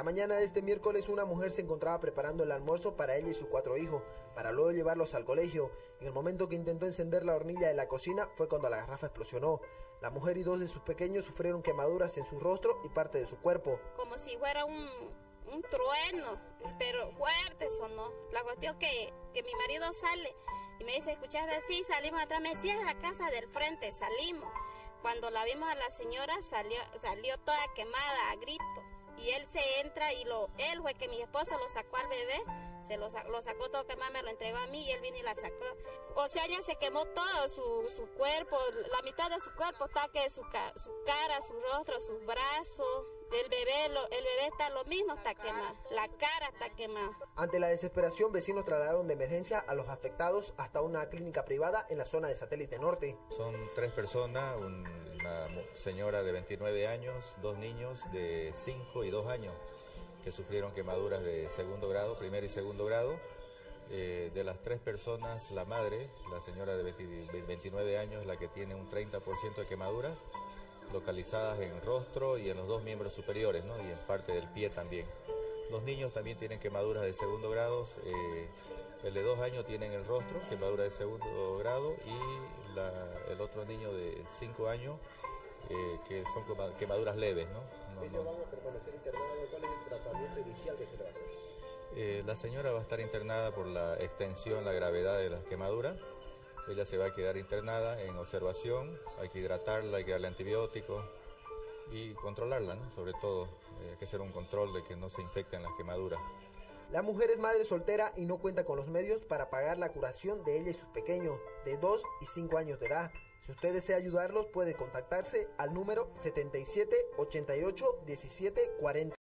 mañana de este miércoles una mujer se encontraba preparando el almuerzo para ella y sus 4 hijos, para luego llevarlos al colegio. En el momento que intentó encender la hornilla de la cocina fue cuando la garrafa explosionó. La mujer y 2 de sus pequeños sufrieron quemaduras en su rostro y parte de su cuerpo. Como si fuera un trueno, pero fuerte sonó. La cuestión que mi marido sale y me dice, ¿escuchaste así? Salimos atrás, me decía, es la casa del frente, salimos. Cuando la vimos a la señora salió toda quemada a grito. Y él se entra y él fue que mi esposo lo sacó al bebé, lo sacó todo quemado, me lo entregó a mí y él vino y la sacó. O sea, ya se quemó todo su cuerpo, la mitad de su cuerpo está que su cara, su rostro, sus brazos. El bebé está lo mismo, está quemado, la cara está quemada. Ante la desesperación, vecinos trasladaron de emergencia a los afectados hasta una clínica privada en la zona de Satélite Norte. Son 3 personas, una señora de 29 años, 2 niños de 5 y 2 años que sufrieron quemaduras de segundo grado, primer y segundo grado. De las 3 personas, la madre, la señora de 29 años, la que tiene un 30% de quemaduras, localizadas en el rostro y en los 2 miembros superiores, ¿no? Y en parte del pie también. Los niños también tienen quemaduras de segundo grado, el de 2 años tiene en el rostro quemadura de segundo grado y el otro niño de 5 años que son quemaduras leves, ¿no? ¿Ellos van a permanecer internados? ¿Cuál es el tratamiento inicial que se le va a hacer? La señora va a estar internada por la extensión, la gravedad de las quemaduras. Ella se va a quedar internada en observación, hay que hidratarla, hay que darle antibióticos y controlarla, ¿no? Sobre todo, hay que hacer un control de que no se infecten las quemaduras. La mujer es madre soltera y no cuenta con los medios para pagar la curación de ella y sus pequeños, de 2 y 5 años de edad. Si usted desea ayudarlos, puede contactarse al número 77 88 17 40.